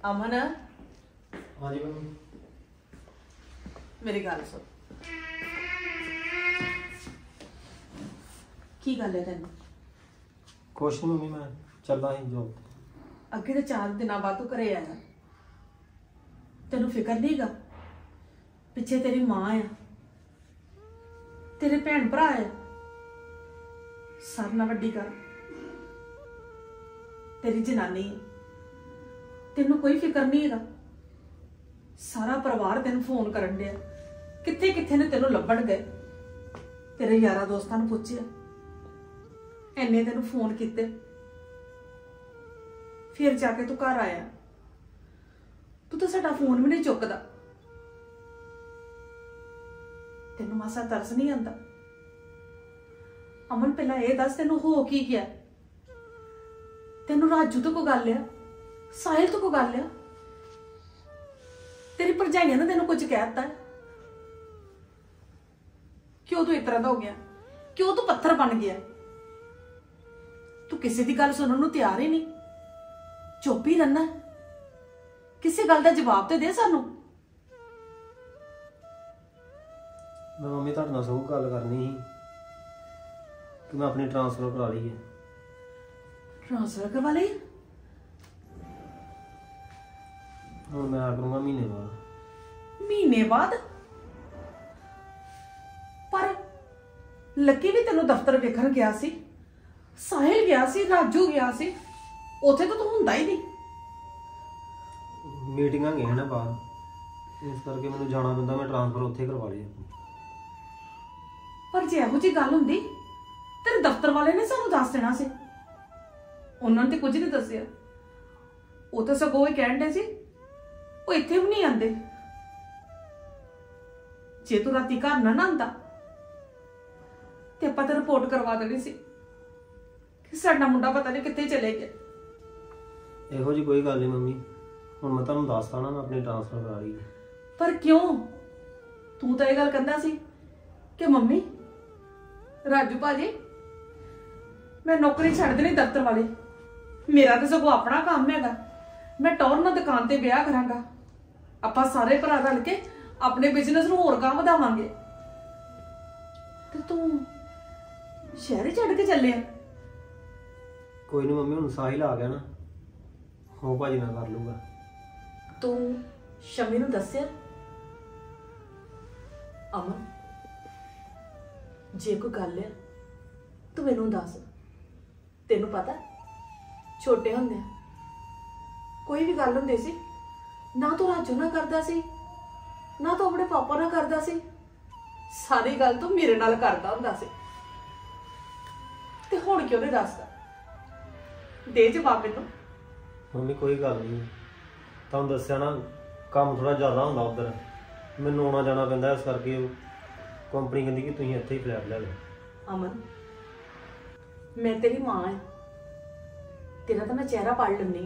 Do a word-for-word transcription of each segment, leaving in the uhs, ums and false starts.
अमन हाँ जी मम्मी मेरी गल सुन की गल है तेन कुछ नहीं मम्मी मैं चलना ही जॉब अगे तो चार दिन बाद तू घरे आया तेन फिक्र नहीं गा पिछे तेरी मां आ तेरे भैन भरा आ सारे नाल वड्डी गल तेरी जनानी है तेन कोई फिक्र नहीं है सारा परिवार तेन फोन करन दिया किथे किथे ने तेन लभण गए तेरे यारा दोस्तां नूं पुछया इन्ने तेन फोन किते फिर जाके तू घर आया तू तो साडा फोन भी नहीं चुकदा तेन मासा तरस नहीं आंदा अमन पहला ये दस तेन हो की गया तेन राजू तो को गल आ साहिल तो को गल आ तेरी भरजाइयां ने तेन कुछ कहता है क्यों तू इस तरह का हो गया क्यों तू पत्थर बन गया तू किसी की गल सुनने को तैयार ही नहीं चुप ही रहना किसी गल का जवाब तो दे सानू मैं मम्मी तुहाडे नाल सगों गल करनी ही कि मैं अपनी ट्रांसफर करा ली है ट्रांसफर करवा ली हुण मैं आ करूँगा महीने बाद महीने बाद पर लकी भी तेनों दफ्तर वेखण गया सी साहिल गया सी राजू गया सी उथे तो तू हुंदा ही नहीं मीटिंगां गए ना बाहर इस करके मैनूं जाना पैंदा मैं ट्रांसफर उत्थे करवा ली अपनी पर जे इहो जी गल हुंदी तेरे दफ्तर वाले ने सानू दस देना सी उन्होंने तो कुछ नहीं दसिया वो तो सगों कहण दे सी वो इत्थे भी नहीं आंदे जे तू राती घर ना आंदा ते आपां ते रिपोर्ट करवा देनी सी कि साडा मुंडा पता नहीं कित्थे चले गया इहो जी कोई गल नहीं मम्मी हुण मैं तुहानूं दसदा ना मैं अपनी ट्रांसफर करा ली पर क्यों तू तो यह गल कहंदा सी कि मम्मी राजू भाजी मैं नौकरी छड्ड देनी दफ्तर वाले मेरा तो सगों अपना काम हैगा मैं टौर नाल दुकान ते ब्याह करांगा आपां सारे भरा रल के अपने बिजनेस नूं होर गांह वधावांगे ते तू शहर छड्ड के चले आ कोई नहीं मम्मी हुण साहिल आ गया ना हो भाजी नाल कर लूगा तू शमी नूं दस्सिया अमन जे कोई गल है तू मैनूं दस तेनू पता छोटे होंदे कोई भी गल हुंदी सी ना तो राजू ना करदा सी ना तो अपने पापा ना करदा सी सारी गल तू मेरे नाल करदा हुंदा सी ते हुण क्यों नहीं दसदा दे जवाब मैनूं मम्मी कोई गल नहीं तुहानूं दस्सिया ना काम थोड़ा ज़्यादा हुंदा उधर मैनूं आउणा जाना पैंदा इस करके कंपनी कहंदी कि तुसीं इत्थे ही फ्लैट ले लो अमन मैं तेरी मां है तेरा तो मैं चेहरा पढ़ लैनी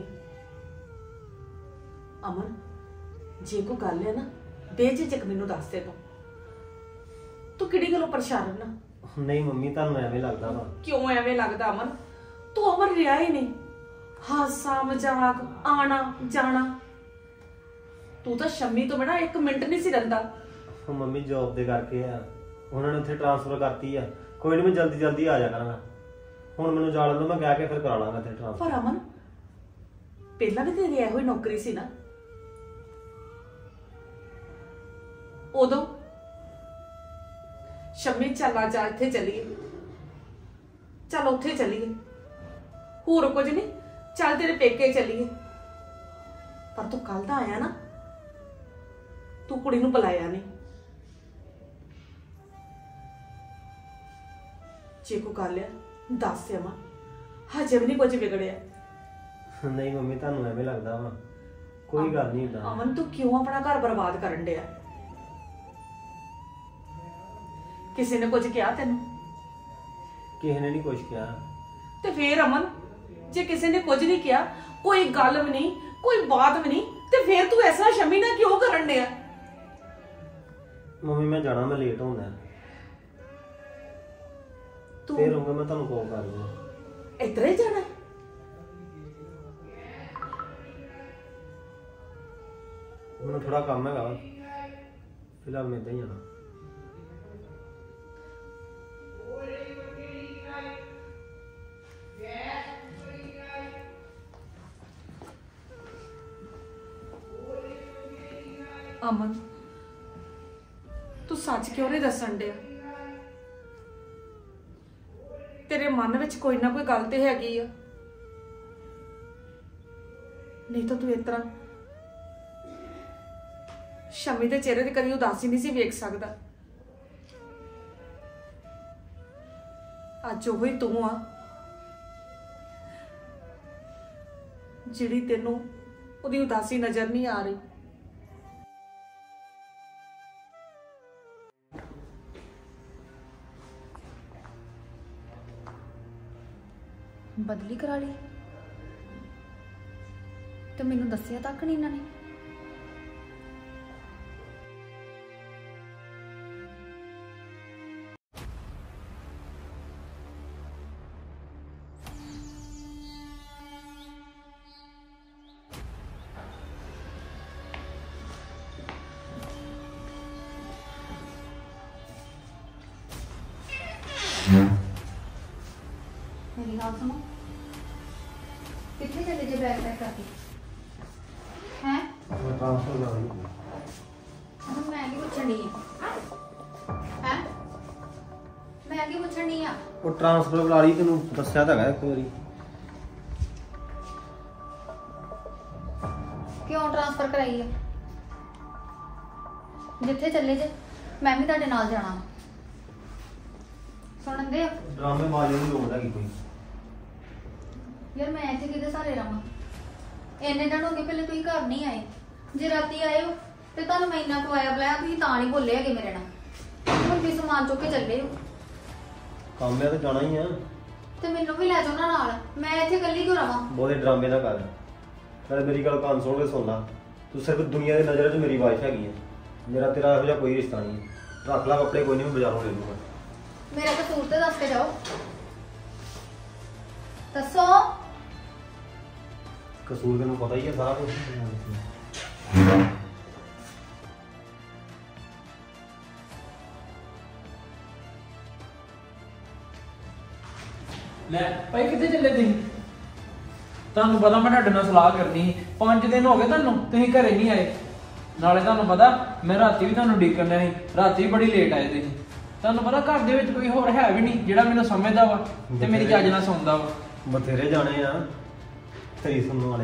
अमन जे कोई गल है ना बेझिझक मैनूं दस दे तू तू किहड़ी गल्लों परेशान रहना नहीं मम्मी तुहानूं एवें लगदा वा क्यों एवें लगदा अमन तू अमन रिहा ही नहीं हासा मजाक आना जाना तू तो शम्मी तो बिना एक मिनट नहीं सी रहिंदा ਉਹ ਮੰਮੀ ਜੌਬ ਦੇ ਕਰਕੇ ਆ ਉਹਨਾਂ ਨੇ ਉੱਥੇ ਟ੍ਰਾਂਸਫਰ ਕਰਤੀ ਆ ਕੋਈ ਨਹੀਂ ਮੈਂ ਜਲਦੀ ਜਲਦੀ ਆ ਜਾ ਕਰਾਂਗਾ ਹੁਣ ਮੈਨੂੰ ਜਾਣ ਦਿਓ ਮੈਂ ਕਹਿ ਕੇ ਫਿਰ ਕਰਾ ਲਾਂਗਾ ਤੇ ਟ੍ਰਾਂਸਫਰ ਪਰ ਅਮਨ ਪਹਿਲਾਂ ਵੀ ਤੇਰੀ ਇਹੋ ਹੀ ਨੌਕਰੀ ਸੀ ਨਾ ਉਦੋਂ ਸ਼ਮੀ ਚੱਲ ਜਾ ਇੱਥੇ ਚੱਲੀਏ ਚੱਲ ਉੱਥੇ ਚੱਲੀਏ ਹੋਰ ਕੁਝ ਨਹੀਂ ਚੱਲ ਤੇਰੇ ਪੇਕੇ ਚੱਲੀਏ ਪਰ ਤੂੰ ਕੱਲ ਦਾ ਆਇਆ ਨਾ ਤੂੰ ਕੁੜੀ ਨੂੰ ਬੁਲਾਇਆ ਨਹੀਂ ਜੇ ਕੋ ਕਰ ਲਿਆ ਦੱਸ ਅਮਨ ਹਜੇ ਵੀ ਨਹੀਂ ਕੁਝ ਵਿਗੜਿਆ ਨਹੀਂ ਮੰਮੀ ਤੁਹਾਨੂੰ ਐਵੇਂ ਲੱਗਦਾ ਵਾ ਕੋਈ ਗੱਲ ਨਹੀਂ ਹੁੰਦਾ ਅਮਨ ਤੂੰ ਕਿਉਂ ਆਪਣਾ ਘਰ ਬਰਬਾਦ ਕਰਨ ਡਿਆ ਕਿਸੇ ਨੇ ਕੁਝ ਕਿਹਾ ਤੈਨੂੰ ਕਿਸੇ ਨੇ ਨਹੀਂ ਕੁਝ ਕਿਹਾ ਤੇ ਫੇਰ ਅਮਨ ਜੇ ਕਿਸੇ ਨੇ ਕੁਝ ਨਹੀਂ ਕਿਹਾ ਕੋਈ ਗੱਲ ਵੀ ਨਹੀਂ ਕੋਈ ਬਾਤ ਵੀ ਨਹੀਂ ਤੇ ਫੇਰ ਤੂੰ ਐਸਾ ਸ਼ਮੀ ਨਾਲ ਕਿਉਂ ਕਰਨ ਡਿਆ ਮੰਮੀ ਮੈਂ ਜਾਣਾ ਮੈਂ ਲੇਟ ਹੋਣਾ ਤੂੰ ਫੇਰ ਹੋਊਗਾ ਮੈਂ ਤੁਹਾਨੂੰ ਕਾਲ ਕਰ ਲੂੰਗਾ ਇਤਰੇ ਜਾਣਾ ਮੈਨੂੰ ਥੋੜਾ ਕੰਮ ਹੈਗਾ ਵਾ, ਫਿਲਹਾਲ ਮੈਂ ਇੱਦਾਂ ਹੀ ਜਾਣਾ। ਅਮਨ ਤੂੰ ਸੱਚ ਕਿਉਂ ਨਹੀਂ ਦੱਸਣ ਡਿਆ? ਤੇਰੇ ਮਨ ਵਿੱਚ ਕੋਈ ਨਾ ਕੋਈ ਗੱਲ ਤੇ ਹੈਗੀ ਆ, ਨਹੀਂ ਤਾਂ ਤੂੰ ਇਸ ਤਰ੍ਹਾਂ ਸ਼ਮੀ ਦੇ ਚਿਹਰੇ ਤੇ ਕਦੀ ਉਦਾਸੀ ਨਹੀਂ ਸੀ ਵੇਖ ਸਕਦਾ। ਅੱਜ ਉਹ ਹੀ ਤੂੰ ਆ ਜਿਹੜੀ ਤੈਨੂੰ ਉਹਦੀ ਉਦਾਸੀ ਨਜ਼ਰ ਨਹੀਂ ਆ ਰਹੀ। ਬਦਲੀ ਕਰਾ ਲਈ ਤੇ ਮੈਨੂੰ ਦੱਸਿਆ ਤੱਕ ਨਹੀਂ ਇਹਨਾਂ ਨੇ। मेरी बात सुनो, कितने चले जे बैग पैक करके हैं? मैं ट्रांसफर कर रही हूँ। अब मैं आगे पूछनी है हैं? मैं आगे पूछनी है। वो ट्रांसफर बुला रही तेनू दस्या तो है एक बारी। क्यों ट्रांसफर कराई है? जिथे चले जे मैं भी तुहाडे नाल जाना। सुन दे ड्रामे बाजी नहीं लोड़ हैगी कोई। यार मैं इतने कि सारे रहा इन्ने दिन हो गए पहले तुम घर नहीं आए, जे राती आए हो तो तुम मैं इन्ना खवाया बुलाया तुम तां नहीं बोले है मेरे नाल। हुण भी समान चुक के चले हो, काम है तो जाना ही है ते मैनू भी लै जाओ ना नाल, मैं इत्थे कल्ली क्यों रहां? बहुत ड्रामे ना कर। नाले मेरी गल कान सुन के सुन ला, तू सिर्फ दुनिया की नज़र च मेरी वाइफ हैगी है, मेरा तेरा इहो जिहा कोई रिश्ता नहीं है। रख ला कपड़े, कोई नहीं मैं बाजारों ले लूंगा। मेरा कसूर तो दस के जाओ, दसो। कसूर तेनू पता ही है सारा कुछ। ਲੈ ਭਾਈ ਕਿੱਥੇ ਚੱਲੇ ਤੁਸੀਂ? ਤੁਹਾਨੂੰ ਪਤਾ ਮੈਂ ਤੁਹਾਡੇ ਨਾਲ ਸਲਾਹ ਕਰਨੀ ਸੀ। ਪੰਜ ਦਿਨ ਹੋ ਗਏ ਤੁਹਾਨੂੰ, ਤੁਸੀਂ ਘਰੇ ਨਹੀਂ ਆਏ। ਨਾਲੇ ਤੁਹਾਨੂੰ ਪਤਾ ਮੈਂ ਰਾਤੀ ਵੀ ਤੁਹਾਨੂੰ ਉਡੀਕਣ ਡਿਆ ਸੀ, ਰਾਤੀ ਵੀ ਬੜੀ ਲੇਟ ਆਏ ਤੁਸੀਂ। ਤੁਹਾਨੂੰ ਪਤਾ ਘਰ ਦੇ ਵਿੱਚ ਕੋਈ ਹੋਰ ਹੈ ਵੀ ਨਹੀਂ ਜਿਹੜਾ ਮੈਨੂੰ ਸਮਝਦਾ ਵਾ ਤੇ ਮੇਰੀ ਚੱਜ ਨਾਲ ਸੁਣਦਾ ਵਾ। ਬਥੇਰੇ ਜਾਣੇ ਆ ਤੇਰੀ ਸੁਣਨ ਵਾਲੇ।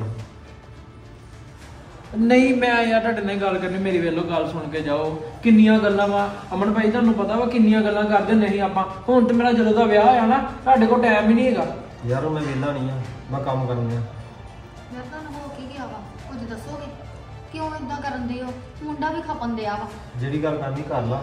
ਨਹੀਂ ਮੈਂ ਯਾਰ ਤੁਹਾਡੇ ਨਾਲ ਗੱਲ ਕਰਨੀ, ਮੇਰੀ ਵੇਲੋ ਗੱਲ ਸੁਣ ਕੇ ਜਾਓ। ਕਿੰਨੀਆਂ ਗੱਲਾਂ ਵਾ ਅਮਨ ਭਾਈ, ਤੁਹਾਨੂੰ ਪਤਾ ਵਾ ਕਿੰਨੀਆਂ ਗੱਲਾਂ ਕਰਦੇ ਨਹੀਂ ਆਪਾਂ। ਹੁਣ ਤੇ ਮੇਰਾ ਜਦੋਂ ਦਾ ਵਿਆਹ ਹੋਇਆ ਨਾ ਤੁਹਾਡੇ ਕੋਲ ਟਾਈਮ ਹੀ ਨਹੀਂ ਹੈਗਾ। ਯਾਰ ਉਹ ਮੈਂ ਵਿਹਲਾ ਨਹੀਂ ਆ, ਮੈਂ ਕੰਮ ਕਰਨੀ ਆ। ਯਾਰ ਤੁਹਾਨੂੰ ਹੋ ਕੀ ਗਿਆ ਵਾ, ਕੁਝ ਦੱਸੋਗੇ? ਕਿਉਂ ਇਦਾਂ ਕਰਨ ਦੇ ਹੋ? ਮੁੰਡਾ ਵੀ ਖਪਨ ਦਿਆ ਵਾ। ਜਿਹੜੀ ਗੱਲ ਕਰਨੀ ਕਰ ਲਾ।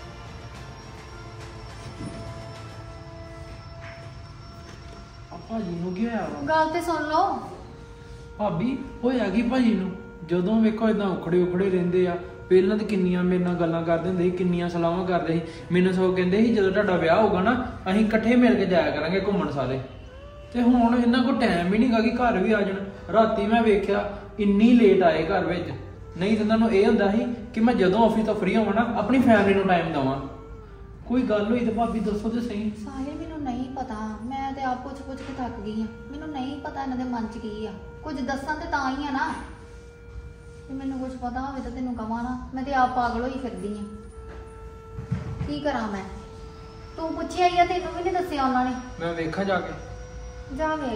ਭਾਜੀ ਨੂੰ ਕੀ ਹੋਇਆ ਵਾ? ਗੱਲ ਤੇ ਸੁਣ ਲਓ। ਭਾਬੀ ਹੋਇਆ ਕੀ ਭਾਜੀ ਨੂੰ? ਜਦੋਂ ਵੇਖੋ ਇਦਾਂ ਉਖੜੇ ਉਖੜੇ ਰਹਿੰਦੇ ਆ। ਪਹਿਲਾਂ ਤਾਂ ਕਿੰਨੀਆਂ ਮੇਰੇ ਨਾਲ ਗੱਲਾਂ ਕਰਦੇ ਹੁੰਦੇ ਸੀ, ਕਿੰਨੀਆਂ ਸਲਾਹਾਂ ਕਰਦੇ ਸੀ। ਮੈਨੂੰ ਸਗੋਂ ਕਹਿੰਦੇ ਸੀ ਜਦੋਂ ਤੁਹਾਡਾ ਵਿਆਹ ਹੋਊਗਾ ਨਾ ਅਸੀਂ ਇਕੱਠੇ ਮਿਲ ਕੇ ਜਾਇਆ ਕਰਾਂਗੇ ਘੁੰਮਣ ਸਾਰੇ। ਤੇ ਹੁਣ ਇਹਨਾਂ ਕੋਲ ਟਾਈਮ ਹੀ ਨਹੀਂਗਾ ਕਿ ਘਰ ਵੀ ਆ ਜਾਣ। ਰਾਤੀ ਮੈਂ ਵੇਖਿਆ ਇੰਨੀ ਲੇਟ ਆਏ ਘਰ ਵਿੱਚ। ਨਹੀਂ ਤਾਂ ਤੁਹਾਨੂੰ ਇਹ ਹੁੰਦਾ ਸੀ ਕਿ ਮੈਂ ਜਦੋਂ ਆਫਿਸ ਤੋਂ ਫ੍ਰੀ ਹੋਵਾਂ ਨਾ ਆਪਣੀ ਫੈਮਿਲੀ ਨੂੰ ਟਾਈਮ ਦੇਵਾਂ। ਕੋਈ ਗੱਲ ਹੋਈ ਤਾਂ ਭਾਬੀ ਦੱਸੋ ਤੇ ਸਹੀ। ਸਾਹਿਲ ਮੈਨੂੰ ਨਹੀਂ ਪਤਾ, ਮੈਂ ਤੇ ਆਪ ਪੁੱਛ ਪੁੱਛ ਕੇ ਥੱਕ ਗਈ ਆ। ਮੈਨੂੰ ਨਹੀਂ ਪਤਾ ਇਹਨਾਂ ਦੇ ਮਨ 'ਚ ਕੀ ਆ। ਕੁਝ ਦੱਸਾਂ ਤੇ ਤਾਂ ਹੀ ਆ ਨਾ। ਜੇ ਮੈਨੂੰ ਕੁਝ ਪਤਾ ਹੋਵੇ ਤਾਂ ਤੈਨੂੰ ਕਵਾਂ ਨਾ। ਮੈਂ ਤੇ ਆਪ ਪਾਗਲ ਹੋਈ ਫਿਰਦੀ ਆ। ਕੀ ਕਰਾਂ ਮੈਂ? ਤੂੰ ਪੁੱਛਿਆ ਹੀ ਆ, ਤੈਨੂੰ ਵੀ ਨਹੀਂ ਦੱਸਿਆ ਉਹਨਾਂ ਨੇ। ਮੈਂ ਵੇਖਾਂ ਜਾ ਕੇ। ਜਾ ਵੇਖ,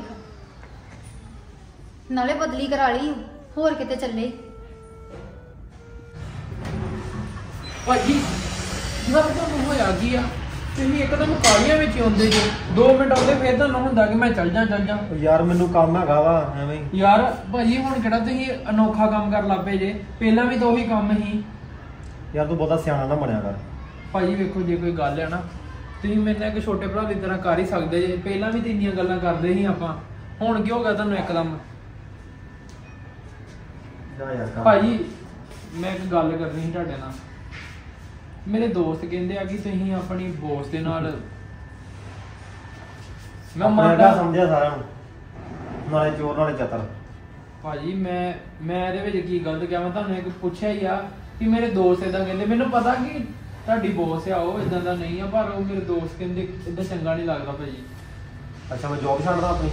ਨਾਲੇ ਬਦਲੀ ਕਰਾ ਲਈ ਹੋਰ ਕਿਤੇ ਚੱਲੇ। ਭਾਜੀ ਯਾਰ ਤੁਹਾਨੂੰ ਹੋਇਆ ਕੀ ਆ? ਤੁਸੀਂ ਇੱਕਦਮ ਕਾਲੀਆਂ ਵਿੱਚ ਆਉਂਦੇ ਜੇ, ਦੋ ਮਿੰਟ ਆਉਂਦੇ ਫਿਰ ਤੁਹਾਨੂੰ ਹੁੰਦਾ ਕਿ ਮੈਂ ਚੱਲ ਜਾ ਚੱਲ ਜਾ। ਯਾਰ ਮੈਨੂੰ ਕੰਮ ਹੈਗਾ ਵਾ ਐਵੇਂ ਹੀ। ਯਾਰ ਭਾਜੀ ਹੁਣ ਕਿਹੜਾ ਤੁਸੀਂ ਅਨੋਖਾ ਕੰਮ ਕਰ ਲੱਗ ਪਏ ਜੇ? ਪਹਿਲਾਂ ਵੀ ਤਾਂ ਉਹੀ ਕੰਮ ਹੀ। ਯਾਰ ਤੂੰ ਬਹੁਤਾ ਸਿਆਣਾ ਨਾ ਬਣਿਆ ਕਰ। ਭਾਜੀ ਵੇਖੋ ਜੇ ਕੋਈ ਗੱਲ ਹੈ ਨਾ ਤੁਸੀਂ ਮੇਰੇ ਨਾਲ ਇੱਕ ਛੋਟੇ ਭਰਾ ਦੀ ਤਰ੍ਹਾਂ ਕਰ ਹੀ ਸਕਦੇ ਜੇ। ਪਹਿਲਾਂ ਵੀ ਤਾਂ ਇੰਨੀਆਂ ਗੱਲਾਂ ਕਰਦੇ ਸੀ ਆਪਾਂ, ਹੁਣ ਕੀ ਹੋ ਗਿਆ ਤੁਹਾਨੂੰ ਇੱਕਦਮ? ਜਾ ਯਾਰ ਕੰਮ। ਭਾਜੀ ਮੈਂ ਇੱਕ ਗੱਲ ਕਰਨੀ ਸੀ ਤੁਹਾਡੇ ਨਾਲ। ਮੇਰੇ ਦੋਸਤ ਕਹਿੰਦੇ ਆ ਕਿ ਤੁਸੀਂ ਆਪਣੀ ਬੌਸ ਦੇ ਨਾਲ ਮੈਂ ਆਪਣੇ ਮੰਨਦਾ ਅੱਗਾ ਸਮਝਿਆ ਸਾਰਿਆਂ ਨੂੰ, ਨਾਲੇ ਚੋਰ ਨਾਲੇ ਚਤਰ। ਭਾਜੀ ਮੈਂ ਮੈਂ ਇਹਦੇ ਵਿੱਚ ਕੀ ਗਲਤ ਕਿਹਾ? ਮੈਂ ਤੁਹਾਨੂੰ ਇੱਕ ਪੁੱਛਿਆ ਹੀ ਆ ਕਿ ਮੇਰੇ ਦੋਸਤ ਇਦਾਂ ਕਹਿੰਦੇ। ਮੈਨੂੰ ਪਤਾ ਕਿ ਤੁਹਾਡੀ ਬੋਸ ਆ, ਉਹ ਇਦਾਂ ਦਾ ਨਹੀਂ ਆ, ਪਰ ਉਹ ਮੇਰੇ ਦੋਸਤ ਕਹਿੰਦੇ ਇਦਾਂ ਚੰਗਾ ਨਹੀਂ ਲੱਗਦਾ ਭਾਜੀ। ਅੱਛਾ ਮੈਂ ਜੌਬ ਛੱਡਦਾ ਆਪਣੀ?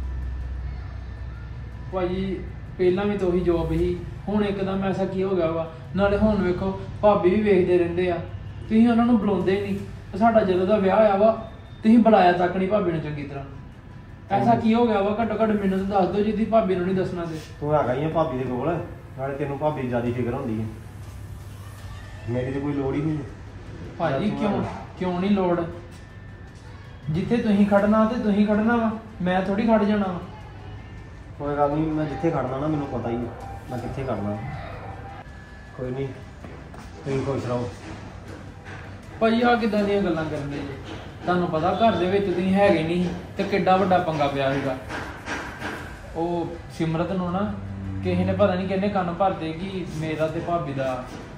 ਭਾਜੀ ਪਹਿਲਾਂ ਵੀ ਤਾਂ ਉਹੀ ਜੋਬ ਸੀ, ਹੁਣ ਇੱਕਦਮ ਐਸਾ ਕੀ ਹੋ ਗਿਆ ਵਾ? ਨਾਲੇ ਹੁਣ ਵੇਖੋ ਭਾਬੀ ਵੀ ਵੇਖਦੇ ਰਹਿੰਦੇ ਆ, ਤੁਸੀਂ ਉਹਨਾਂ ਨੂੰ ਬੁਲਾਉਂਦੇ ਨਹੀਂ। ਸਾਡਾ ਜਦੋਂ ਦਾ ਵਿਆਹ ਹੋਇਆ ਵਾ ਤੁਸੀਂ ਬੁਲਾਇਆ ਤੱਕ ਨਹੀਂ ਭਾਬੀ ਨੂੰ ਚੰਗੀ ਤਰ੍ਹਾਂ। ਐਸਾ ਕੀ ਹੋ ਗਿਆ ਵਾ? ਘੱਟੋ ਘੱਟ ਮੈਨੂੰ ਤਾਂ ਦੱਸ ਦਿਓ, ਜਿੱਦੀ ਭਾਬੀ ਨੂੰ ਨਹੀਂ ਦੱਸਣਾ ਤੇ। ਤੂੰ ਹੈਗਾ ਹੀ ਆ ਭਾਬੀ ਦੇ ਕੋਲ, ਨਾਲੇ ਤੈਨੂੰ ਭਾਬੀ ਦੀ ਜ਼ਿਆਦਾ ਫਿਕਰ ਹੁੰਦੀ ਹੈ, ਮੇਰੀ ਤੇ ਕੋਈ ਲੋੜ ਹੀ ਨਹੀਂ। ਭਾਜੀ ਕਿਉਂ ਕਿਉਂ ਨਹੀਂ ਲੋੜ? ਜਿੱਥੇ ਤੁਸੀਂ ਖੜਨਾ ਤੇ ਤੁਸੀਂ ਖੜਨਾ ਵਾ, ਮੈਂ ਥੋੜੀ ਖੜ ਜਾਣਾ ਵਾ। ਕੋਈ ਗੱਲ ਨਹੀਂ, ਮੈਂ ਜਿੱਥੇ ਖੜਨਾ ਨਾ ਮੈਨੂੰ ਪਤਾ ਹੀ ਹੈ ਮੈਂ ਕਿੱਥੇ ਖੜਨਾ। ਕੋਈ ਨਹੀਂ, ਤੁਸੀਂ ਖੁਸ਼ ਰਹੋ। ਭਾਜੀ ਆਹ ਕਿੱਦਾਂ ਦੀਆਂ ਗੱਲਾਂ ਕਰਦੇ ਜੀ? ਤੁਹਾਨੂੰ ਪਤਾ ਘਰ ਦੇ ਵਿੱਚ ਤੁਸੀਂ ਹੈਗੇ ਨਹੀਂ ਤੇ ਕਿੱਡਾ ਵੱਡਾ ਪੰਗਾ ਪਿਆ ਸੀਗਾ। ਉਹ ਸਿਮਰਤ ਨੂੰ ਨਾ ਕਿਸੇ ਨੇ ਪਤਾ ਨਹੀਂ ਕਿਹਨੇ ਕੰਨ ਭਰਦੇ ਕਿ ਮੇਰਾ ਤੇ ਭਾਬੀ ਦਾ।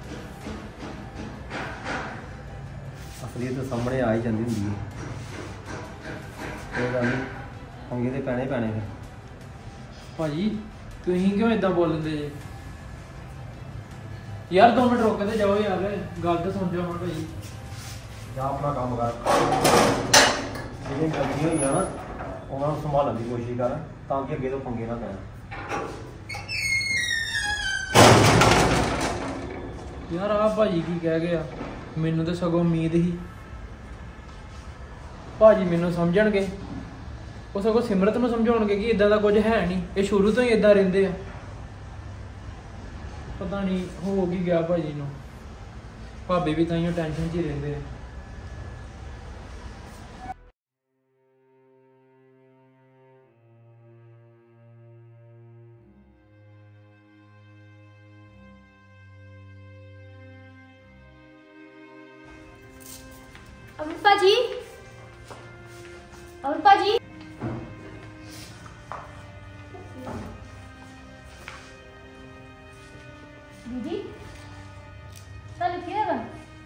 ਅਸਲੀਅਤ ਤਾਂ ਸਾਹਮਣੇ ਆ ਹੀ ਜਾਂਦੀ ਹੁੰਦੀ ਹੈ। ਕੋਈ ਗੱਲ ਨਹੀਂ, ਪੰਗੇ ਤੇ ਪੈਣੇ ਪੈਣੇ ਫਿਰ। ਭਾਜੀ ਤੁਸੀਂ ਕਿਉਂ ਇਦਾਂ ਬੋਲਦੇ ਜੀ? ਯਾਰ ਦੋ ਮਿੰਟ ਰੁਕ ਕੇ ਤੇ ਜਾਓ ਯਾਰ, ਗੱਲ ਤਾਂ ਸੁਣ ਜਾਓ ਹੁਣ ਭਾਜੀ। ਜਾਂ ਆਪਣਾ ਕੰਮ ਕਰ, ਜਿਹੜੀਆਂ ਗਲਤੀਆਂ ਹੋਈਆਂ ਨਾ ਉਹਨਾਂ ਨੂੰ ਸੰਭਾਲਣ ਦੀ ਕੋਸ਼ਿਸ਼ ਕਰ, ਤਾਂ ਕਿ ਅੱਗੇ ਤੋਂ ਪੰਗੇ ਨਾ ਪੈਣ। ਯਾਰ ਆਹ ਭਾਜੀ ਕੀ ਕਹਿ ਗਿਆ? ਮੈਨੂੰ ਤਾਂ ਸਗੋਂ ਉਮੀਦ ਸੀ ਭਾਜੀ ਮੈਨੂੰ ਸਮਝਣਗੇ, ਉਹ ਸਗੋਂ ਸਿਮਰਤ ਨੂੰ ਸਮਝਾਉਣਗੇ ਕਿ ਇਦਾਂ ਦਾ ਕੁਝ ਹੈ ਨਹੀਂ, ਇਹ ਸ਼ੁਰੂ ਤੋਂ ਹੀ ਇਦਾਂ ਰਹਿੰਦੇ ਆ। ਪਤਾ ਨਹੀਂ ਹੋ ਕੀ ਗਿਆ ਭਾਜੀ ਨੂੰ, ਭਾਬੀ ਵੀ ਤਾਂ ਹੀ ਟੈਨਸ਼ਨ 'ਚ ਹੀ ਰਹਿੰਦੇ ਆ। अमर पाजी, अमर पाजी, दीदी, ताले क्या है?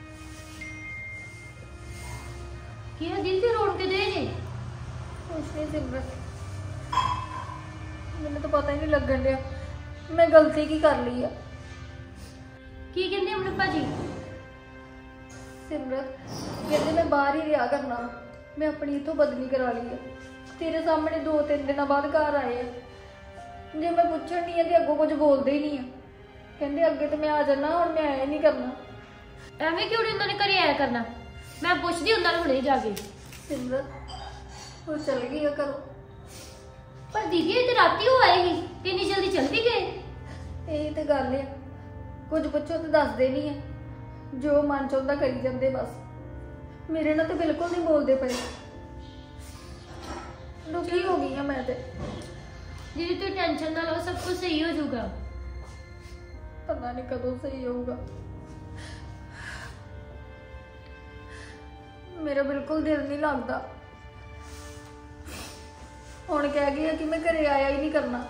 क्या दिल से रोड के दे जे? कुछ नहीं सिमरत, मैंने तो पता ही नहीं लगन दिया मैं गलती की कर ली है। की कहते अमर पाजी? सिमरत कहते मैं बाहर ही रिहा करना, मैं अपनी इतों बदली करा ली है। तेरे सामने दो तीन दिन बाद घर आए हैं, जे मैं पूछण नहीं है तो अगों कुछ बोलते ही नहीं है। कहते अगे तो मैं आ जाना, और मैं आया नहीं करना। एवें क्यों नहीं उन्होंने घरे आया करना? मैं पुछदी उन्होंने हुणे जाके। सिमरत वो चल गई है घरों। पर दीदी ये तो राती हो आए ही, इतनी जल्दी चल भी गए? यही तो गल है, कुछ पुछो तो दसदे नहीं है, जो मन चाहता करी जाते बस। मेरे ना तो बिल्कुल नहीं बोलते पे, दुखी हो गई है मैं तो। दीदी तू टेंशन ना लो, सब कुछ सही हो जाऊगा। पता नहीं कदों सही होगा, मेरा बिल्कुल दिल नहीं लगता। हुण कह गई है कि मैं घरे आया ही नहीं करना।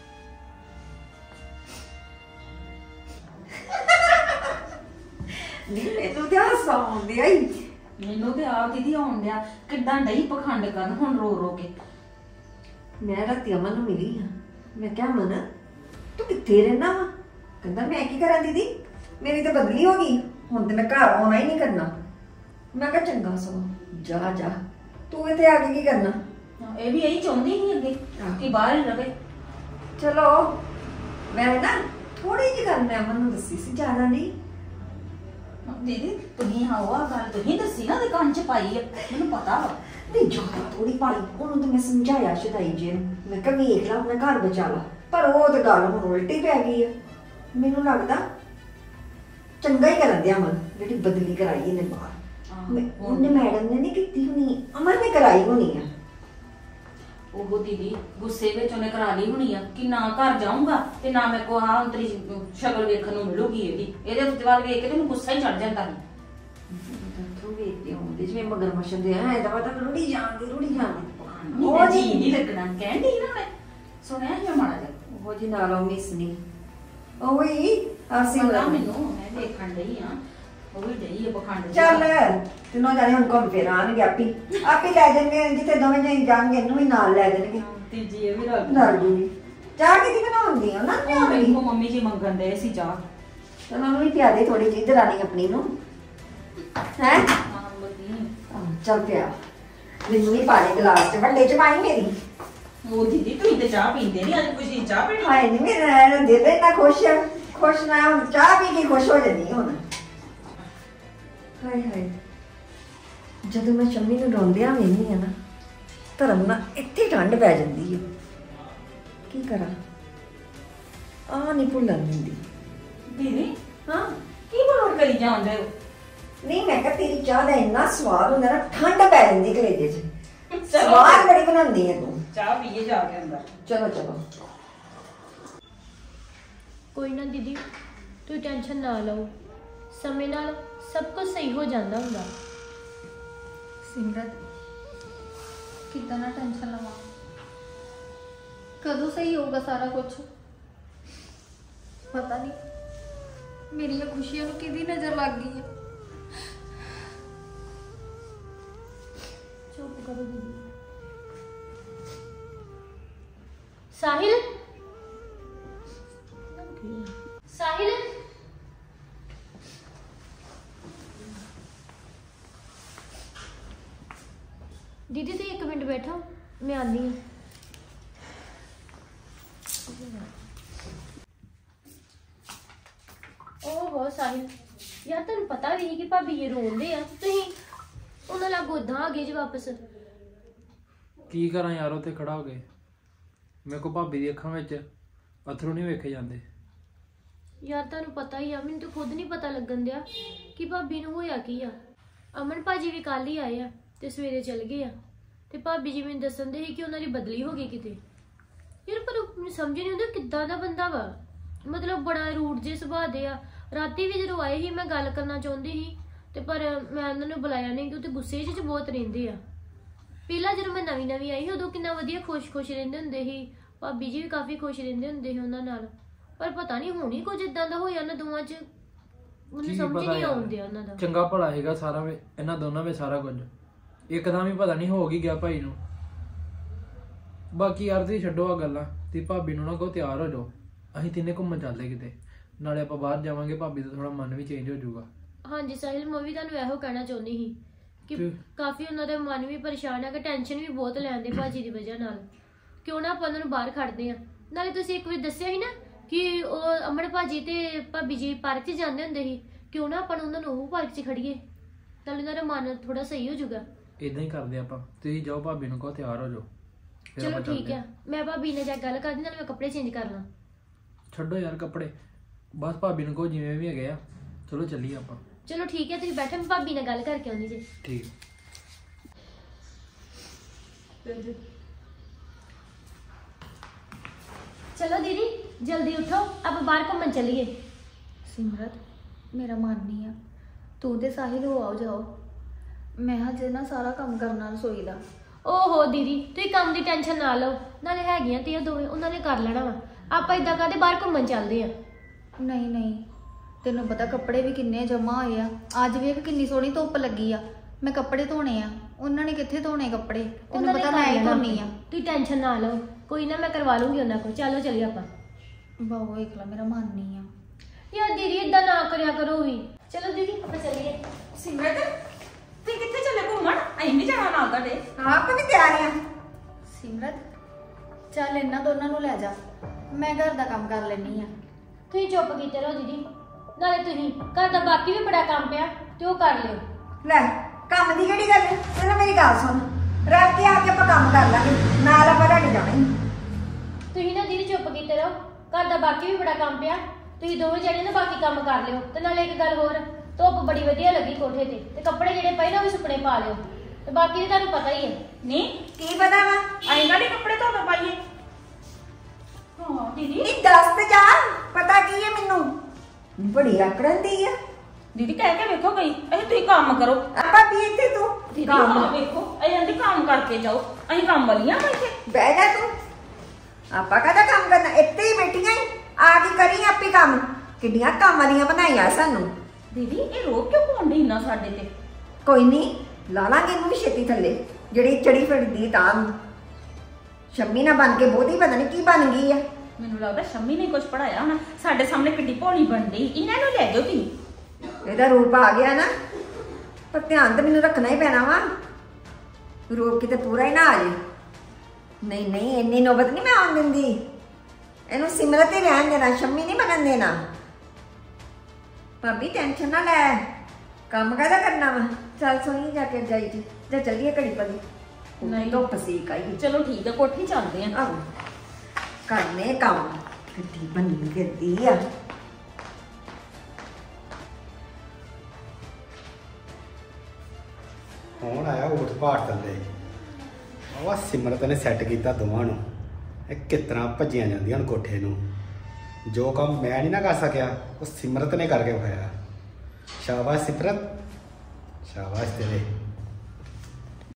नहीं मैनू तो हासा आउंदिया ही, मैनू तो आप दीदी आउंदिया किड्डां डई पखंड करन हुण रो रो के। मैं राती अमन नूं मिली हां, मैं क्या अमन तू कित्थे रहना वा? कहंदा मैं की करा दीदी, मेरी तो बदली हो गई, हुण ते मैं घर आउणा ही नहीं करना। मैं कहा चंगा सो जा जा, तू इत्थे आके की करना? ਇਹ ਵੀ ਇਹੀ ਚਾਹੁੰਦੀ ਸੀ ਅੱਗੇ ਕਿ ਬਾਹਰ ਹੀ ਰਵੇ। चलो मैं ना थोड़ी जी गल मैं अमन नूं दसी सी, ज्यादा नहीं। ਦੀਦੀ ਤੁਸੀਂ ਹਾਂ ਉਹ ਗੱਲ ਤੁਸੀਂ ਦੱਸੀ ਨਾ ਦੁਕਾਨ ਚ ਪਾਈ ਆ, ਮੈਨੂੰ ਪਤਾ ਵਾ। नहीं ज्यादा थोड़ी पाई, ਉਹਨੂੰ तो मैं समझाया शदाई जी ਨੂੰ, मैं कहा वेख ला अपना घर बचा ला, पर ਉਹ ਤੇ ਗੱਲ ਹੁਣ ਉਲਟੀ ਪੈ ਗਈ ਆ। ਮੈਨੂੰ ਲੱਗਦਾ ਚੰਗਾ ਹੀ ਕਰਨ ਦਿਆ ਅਮਨ, ਜਿਹੜੀ ਬਦਲੀ ਕਰਾਈ ਇਹਨੇ ਬਾਹਰ। ਮੈਂ- ਉਹਨੇ ਮੈਡਮ ਨੇ ਨਹੀਂ ਕੀਤੀ ਹੋਣੀ, ਅਮਨ ਨੇ ਕਰਾਈ ਹੋਣੀ ਆ। ਉਹ ਦੀਦੀ ਗੁੱਸੇ ਵਿੱਚ ਉਹਨੇ ਕਰਾ ਲਈ ਹੋਣੀ ਆ ਕਿ ਨਾ ਘਰ ਜਾਊਂਗਾ ਤੇ ਨਾ ਮੇਰੇ ਕੋ ਹਾਂ ਤੇਰੀ ਸ਼ਕਲ ਵੇਖਣ ਨੂੰ ਮਿਲੂਗੀ ਇਹਦੀ। ਇਹਦੇ ਉੱਤੇ ਵੱਲ ਵੇਖ ਕੇ ਤੇ ਮੈਨੂੰ ਗੁੱਸਾ ਹੀ ਚੜ ਜਾਂਦਾ ਸੀ। ਤੂੰ ਵੇਖਦੇ ਹੁੰਦੇ ਜਿਵੇਂ ਮਗਰ ਮਸ਼ਨ ਦੇ ਐ ਤਾਂ ਪਤਾ ਰੁੜੀ ਜਾਂਦੀ ਰੁੜੀ ਜਾਂਦੀ। ਉਹ ਜੀ ਨਹੀਂ ਲੱਗਣਾ ਕਹਿੰਦੀ ਨਾ ਮੈਂ ਸੁਣਿਆ ਹੀ ਮਾੜਾ ਜਿਹਾ ਉਹ ਜੀ ਨਾਲੋਂ ਮਿਸ ਨਹੀਂ ਉਹ ਹੀ ਅਸੀਂ ਪਤਾ ਮੈਨੂੰ, ਮੈਂ ਵੇਖਣ ਡਈ ਆ ਉਹ ਵੀ ਡਈ ਆ ਪਖੰਡ। ਚੱਲ ਤਿੰਨੋਂ ਜਾਣੇ ਹੁਣ ਘੁੰਮ ਫਿਰ ਆਣਗੇ, ਆਪੀ ਆਪੀ ਲੈ ਜਾਣਗੇ, ਜਿੱਥੇ ਦੋਵੇਂ ਜਾਈ ਜਾਣਗੇ ਇਹਨੂੰ ਵੀ ਨਾਲ ਲੈ ਜਾਣਗੇ। ਤੀਜੀ ਇਹ ਵੀ ਰਲ ਨਾਲ ਜੂਗੀ ਚਾਹ ਕਿਹਦੀ ਬਣਾਉਂਦੀ ਆ ਨਾ ਉਹ ਬਣਾਉਣੀ ਵੇਖੋ ਮੰਮੀ ਜੀ ਮੰਗਣ ਦੇ ਸੀ ਚਾਹ। ਤੇ ਮੈਨੂੰ ਵੀ ਪਿਆ ਦੇ ਥੋੜੀ ਜਿਹੀ ਦਰਾਣੀ ਆਪਣੀ ਨੂੰ ਹੈ ਹਾਂ ਬਦੀ ਚੱਲ ਪਿਆ ਮੈਨੂੰ ਵੀ ਪਾ ਦੇ ਗਲਾਸ ਚ ਵੱਡੇ ਚ ਪਾਈ ਮੇਰੀ ਉਹ ਦੀਦੀ ਤੁਸੀਂ ਤੇ ਚਾਹ ਪੀਂਦੇ ਨਹੀਂ, ਅੱਜ ਕੁਝ ਚਾਹ ਪੀਣੀ। ਹਾਏ ਨਹੀਂ ਮੇਰਾ ਦੇ ਦੇ ਨਾ ਖੁਸ਼ ਖੁਸ਼ ਨਾ ਹੁਣ ਚਾਹ ਪੀ ਕੇ ਖੁਸ਼ ਹੋ ਜਾਂਦੀ ਹੁਣ। ਹਾਏ ਹਾਏ ਜਦੋਂ ਮੈਂ ਸ਼ੰਮੀ ਨੂੰ ਰੋਂਦਿਆਂ ਵੇਖਦੀ ਆ ਨਾ ਧਰਮ ਨਾਲ ਇੱਥੇ ਠੰਡ ਪੈ ਜਾਂਦੀ ਹੈ। ਕੀ ਕਰਾਂ ਆ ਨਹੀਂ ਭੁੱਲਣ ਦਿੰਦੀ। ਦੀਦੀ ਹਾਂ ਕੀ ਬਾਹਰ ਕਰੀ ਜਾਂਦੇ ਹੋ? ਨਹੀਂ ਮੈਂ ਕਿਹਾ ਤੇਰੀ ਚਾਹ ਦਾ ਇੰਨਾ ਸਵਾਦ ਹੁੰਦਾ ਨਾ ਠੰਡ ਪੈ ਜਾਂਦੀ ਕਲੇਜੇ 'ਚ। ਚਲੋ। ਸਵਾਦ ਬੜੀ ਬਣਾਉਂਦੀ ਹੈ ਤੂੰ। ਚਾਹ ਪੀਏ ਜਾ ਕੇ ਅੰਦਰ। ਚਲੋ ਚਲੋ ਕੋਈ ਨਾ ਦੀਦੀ ਤੁਸੀਂ ਟੈਨਸ਼ਨ ਨਾ ਲਓ, ਸਮੇਂ ਨਾਲ ਸਭ ਕੁਝ ਸਹੀ ਹੋ ਜਾਂਦਾ ਹੁੰਦਾ। ਸਿਮਰਤ ਕਿੱਦਾਂ ਨਾ ਟੈਨਸ਼ਨ ਲਵਾਂ, ਕਦੋਂ ਸਹੀ ਹੋਊਗਾ ਸਾਰਾ ਕੁਝ ਪਤਾ ਨਹੀਂ। ਮੇਰੀਆਂ ਖੁਸ਼ੀਆਂ ਨੂੰ ਕਿਹਦੀ ਨਜ਼ਰ ਲੱਗ ਗਈ ਹੈ। ਚੁੱਪ ਕਰੋ ਦੀਦੀ। ਸਾਹਿਲ ਸਾਹਿਲ दीदी तो एक मिनट बैठो, मैं आनी हूँ। ओहो साहिल यार तेन पता भी नहीं कि भाभी ये रोंदे आ, तुसीं उन्हां लागों उदां आ गए जी वापस। ਕੀ ਕਰਾਂ ਯਾਰ ਉੱਥੇ ਖੜਾ ਹੋ ਗਏ, ਮੇਰੇ ਕੋ ਭਾਬੀ ਦੀ ਅੱਖਾਂ ਵਿੱਚ ਅਥਰੂ ਨਹੀਂ ਵੇਖੇ ਜਾਂਦੇ। यार तेन पता ही आ, मैनूं तो खुद नहीं पता लगन दिया कि भाभी नूं होया की आ। अमन भाजी भी कल ही आए आ ते सवेरे चल गए आ ते भाभी जी मैनूं दस्सण दे कि उन्हां दी बदली हो गई किते। यार पर मैनूं समझ नहीं आउंदा किद्दां दा बंदा वा, मतलब बड़ा रूड जे सुभाਅ दे आ। राती भी जदों आए ही मैं गल करना चाहुंदी ही ते पर मैं उन्हां नूं बुलाया नहीं क्योंकि गुस्से च बहुत रहिंदे आ। पहला जदों मैं नवीं नवीं आई उदों किन्ना वधिया खुश खुश रहिंदे हुंदे ही, भाभी जी भी काफ़ी खुश रहिंदे हुंदे ही उन्हां नाल। पर पता नहीं हुण ही कुछ इदां दा होया ना दोवां च, ਮੈਨੂੰ ਸਮਝ ਨਹੀਂ ਆਉਂਦੀ ਉਹਨਾਂ ਦਾ। ਚੰਗਾ ਭਲਾ ਹੈਗਾ ਸਾਰਾ ਵਿੱਚ ਇਹਨਾਂ ਦੋਨਾਂ ਵਿੱਚ ਸਾਰਾ ਕੁਝ, ਇੱਕਦਮ ਹੀ ਪਤਾ ਨਹੀਂ ਹੋ ਗਈ ਗਿਆ ਭਾਈ ਨੂੰ। ਬਾਕੀ ਯਾਰ ਤੁਸੀਂ ਛੱਡੋ ਆ ਗੱਲਾਂ ਤੇ ਭਾਬੀ ਨੂੰ ਨਾ ਕਹੋ ਤਿਆਰ ਹੋ ਜਾਓ, ਅਸੀਂ ਤਿੰਨੇ ਘੁੰਮਣ ਚੱਲਦੇ ਕਿਤੇ, ਨਾਲੇ ਆਪਾਂ ਬਾਹਰ ਜਾਵਾਂਗੇ, ਭਾਬੀ ਦਾ ਥੋੜਾ ਮਨ ਵੀ ਚੇਂਜ ਹੋ ਜਾਊਗਾ। ਹਾਂਜੀ ਸਾਹਿਲ ਮੈਂ ਵੀ ਤੁਹਾਨੂੰ ਇਹੋ ਕਹਿਣਾ ਚਾਹੁੰਦੀ ਸੀ ਕਿ ਕਾਫੀ ਉਹਨਾਂ ਦਾ ਮਨ ਵੀ ਪਰੇਸ਼ਾਨ ਹੈ ਕਿ ਟੈਨਸ਼ਨ ਵੀ ਬਹੁਤ ਲੈਂਦੇ ਭਾਜੀ ਦੀ ਵਜ੍ਹਾ ਨਾਲ। ਕਿਉਂ ਨਾ ਆਪਾਂ ਉਹਨਾਂ ਨੂੰ ਬਾਹਰ ਖੜਦੇ ਆ। ਨਾਲੇ ਤੁਸੀਂ ਇੱਕ ਵਾਰ ਦੱਸਿਆ ਸੀ ਨਾ ਕਿ ਉਹ ਅਮਨ ਭਾਜੀ ਤੇ ਭਾਬੀ ਜੀ ਪਾਰਕ 'ਚ ਜਾਂਦੇ ਹੁੰਦੇ ਸੀ, ਕਿਉਂ ਨਾ ਆਪਾਂ ਉਹਨਾਂ ਨੂੰ ਉਹ ਪਾਰਕ 'ਚ ਖੜੀਏ, ਨਾਲੇ ਉਹਨਾਂ ਦਾ ਮਨ ਥੋੜਾ ਸਹੀ ਹੋ ਜਾਊਗਾ। ਇਦਾਂ ਹੀ ਕਰਦੇ ਆਪਾਂ, ਤੁਸੀਂ ਜਾਓ ਭਾਬੀ ਨੂੰ ਕਹੋ ਤਿਆਰ ਹੋ ਜਾਓ। ਚਲੋ ਠੀਕ ਹੈ, ਮੈਂ ਭਾਬੀ ਨਾਲ ਜਾ ਕੇ ਗੱਲ ਕਰਦੀ, ਨਾਲੇ ਮੈਂ ਕੱਪੜੇ ਚੇਂਜ ਕਰ ਲਾਂ। ਛੱਡੋ ਯਾਰ ਕੱਪੜੇ, ਬਸ ਭਾਬੀ ਨੂੰ ਕਹੋ ਜਿਵੇਂ ਵੀ ਹੈਗੇ ਆ ਚਲੋ ਚੱਲੀਏ ਆਪਾਂ। ਚਲੋ ਠੀਕ ਹੈ, ਤੁਸੀਂ ਬੈਠੋ, ਮੈਂ ਭਾਬੀ ਨਾਲ ਗੱਲ ਕਰਕੇ ਆਉਂਦੀ ਜੀ। ਠੀਕ। चलो दीदी जल्दी उठो, अब बाहर घूमन चलिए। सिमरत मेरा मन नहीं है, तू ते साहिल हो आओ जाओ, मैं हजे ना सारा काम करना रसोई दा। ओहो दीदी तुसीं काम दी टेंशन ना लो, नाले हैगियां ते दोवें उन्हां ने कर लेना वा। आपां इदां करदे बाहर घूमन चलदे आ। नहीं नहीं तेनों पता कपड़े भी किन्ने जमा होए आ, अज वेख किन्नी सोहनी धुप्प लगी आ, मैं कपड़े धोने आ, उन्हां ने कित्थे धोने कपड़े, तेनों पता मैं ही धोनी आ। तुसीं टेंशन ना लो, कोई ना मैं करवा लूंगी उन्हां को। चलो चलिए आपां। बाबू एकला मेरा मन नहीं आ। यार दीदी इदां ना करया करो भी। चलो दीदी आपां चलिए। सिमरत तू कित्थे चले घूमण? अहीं नहीं जाना नाल तुहाडे। हाँ आप भी तैयार हैं। सिमरत चल इन्हां दोनों नूं लै जा, मैं घर दा काम कर लैनी आ। तुसीं चुप कीते रहो दीदी, नाले तुसीं घर दा बाकी भी बड़ा काम पिया ते ओह कर लिओ। ਲੈ ਕੰਮ ਦੀ ਕਿਹੜੀ ਗੱਲ ਹੈ? ਪਹਿਲਾਂ ਮੇਰੀ ਗੱਲ ਸੁਣ, ਰਾਤ ਕੇ ਆ ਕੇ ਆਪਾਂ ਕੰਮ ਕਰ ਲਾਂਗੇ, ਨਾਲ ਆਪਾਂ ਤੁਹਾਡੇ ਜਾਣਾ ਹੀ। ਤੁਸੀਂ ਨਾ ਦੀਦੀ ਚੁੱਪ ਕੀਤੇ ਰਹੋ, ਘਰ ਦਾ ਬਾਕੀ ਵੀ ਬੜਾ ਕੰਮ ਪਿਆ, ਤੁਸੀਂ ਦੋਵੇਂ ਜਣੇ ਨਾ ਬਾਕੀ ਕੰਮ ਕਰ ਲਿਓ। ਤੇ ਨਾਲੇ ਇੱਕ ਗੱਲ ਹੋਰ, ਧੁੱਪ ਬੜੀ ਵਧੀਆ ਲੱਗੀ ਕੋਠੇ ਤੇ, ਤੇ ਕੱਪੜੇ ਜਿਹੜੇ ਪਏ ਨਾ ਉਹ ਵੀ ਸੁੱਕਣੇ ਪਾ ਲਿਓ, ਤੇ ਬਾਕੀ ਤੇ ਤੁਹਾਨੂੰ ਪਤਾ ਹੀ ਹੈ। ਨਹੀਂ ਕੀ ਪਤਾ ਵਾ ਅਹੀਂ ਕਾਹਦੇ ਕੱਪੜੇ ਧੋ ਕੇ ਪਾਈਏ? ਹਾਂ ਦੀਦੀ ਨਹੀਂ ਦੱਸ ਤੇ ਜਾ, ਪਤਾ ਕੀ ਹੈ ਮੈਨੂੰ? ਬੜੀ ਆਕੜਨ ਦੀ ਆ ਦੀਦੀ ਕਹਿ ਕੇ ਵੇਖੋ ਗਈ ਅਸੀਂ ਤੁਸੀਂ ਕੰਮ ਕਰੋ। ਆਪਾਂ ਵੀ ਇੱਥੇ ਤੂੰ ਦੀਦੀ ਕੰਮ ਹਾਂ ਵੇਖੋ ਅਸੀਂ ਆਂਦੀ ਕੰਮ ਕਰਕੇ ਜਾਓ, ਅਸੀਂ ਕੰਮ ਵਾਲੀਆਂ ਵਾ ਇੱਥੇ। ਬਹਿ ਜਾ ਤੂੰ, ਆਪਾਂ ਕਾਹਦਾ ਕੰਮ ਕਰਨਾ, ਇੱਥੇ ਹੀ ਬੈਠੀਆਂ ਹੀ ਆ ਕੇ ਕਰੀ ਆਪੇ ਕੰਮ। ਕਿੱਡੀਆਂ ਕੰਮ ਵਾਲੀਆਂ ਬਣਾਈਆਂ ਸਾਨੂੰ। ਦੀਦੀ ਇਹ ਰੋਕ ਕਿਉਂ ਪਾਉਂਦੇ ਇੰਨਾ ਸਾਡੇ ਤੇ? ਕੋਈ ਨਹੀਂ ਲਾ ਲਾਂਗੇ ਇਹਨੂੰ ਵੀ ਛੇਤੀ ਥੱਲੇ, ਜਿਹੜੀ ਚੜੀ ਫਿਰਦੀ ਤਾਂ ਸ਼ੰਮੀ ਨਾ ਬਣ ਕੇ ਬਹੁਤੀ ਪਤਾ ਨਹੀਂ ਕੀ ਬਣ ਗਈ ਆ। ਮੈਨੂੰ ਲੱਗਦਾ ਸ਼ੰਮੀ ਨੇ ਕੁਝ ਪੜਾਇਆ ਹੋਣਾ। ਸਾਡੇ ਸਾਹਮਣੇ ਕਿੱਡੀ ਭੋਲੀ ਬਣਦੀ, ਇਹਨਾਂ ਨੂੰ ਲੈ ਜਾਓ ਤੁਸੀਂ। ਇਹਦਾ ਰੂਪ ਆ ਗਿਆ ਨਾ, ਪਰ ਧਿਆਨ ਤਾਂ ਮੈਨੂੰ ਰੱਖਣਾ ਹੀ ਪੈਣਾ ਵਾ, ਰੂਪ ਕਿਤੇ ਪੂਰਾ ਹੀ ਨਾ ਆ ਜੇ। ਨਹੀਂ ਨਹੀਂ ਇੰਨੀ ਨੌਬਤ ਨਹੀਂ ਮੈਂ ਆਉਣ ਦਿੰਦੀ, ਇਹਨੂੰ ਸਿਮਰਤ ਹੀ ਰਹਿਣ ਦੇਣਾ, ਸ਼ੰਮੀ ਨਹੀਂ ਬਣਨ ਦੇਣਾ। ਭਾਬੀ ਟੈਨਸ਼ਨ ਨਾ ਲੈ, ਕੰਮ ਕਾਹਦਾ ਕਰਨਾ ਵਾ, ਚੱਲ ਸੋਈ ਜਾ ਕੇ ਜਾਈ ਜੀ, ਜਾਂ ਚੱਲੀਏ ਘੜੀ ਪਦੀ। ਨਹੀਂ ਧੁੱਪ ਸੇਕ ਆਈ। ਚਲੋ ਠੀਕ ਆ, ਕੋਠੀ ਚੱਲਦੇ ਆ। ਆਹੋ ਕਰਨੇ ਕੰਮ, ਕਿੱਡੀ ਬੰਨੀ ਫਿਰਦੀ ਆ। ਹੁਣ ਆਇਆ ਊਠ ਭਾਟ ਥੱਲੇ, ਆਵਾ ਸਿਮਰਤ ਨੇ ਸੈੱਟ ਕੀਤਾ ਦੋਵਾਂ ਨੂੰ। ਇਹ ਕਿਸ ਤਰ੍ਹਾਂ ਭੱਜੀਆਂ ਜਾਂਦੀਆਂ ਹੁਣ ਕੋਠੇ ਨੂੰ। ਜੋ ਕੰਮ ਮੈਂ ਨਹੀਂ ਨਾ ਕਰ ਸਕਿਆ, ਉਹ ਸਿਮਰਤ ਨੇ ਕਰਕੇ ਵਿਖਾਇਆ। ਸ਼ਾਬਾਸ਼ ਸਿਮਰਤ, ਸ਼ਾਬਾਸ਼ ਤੇਰੇ।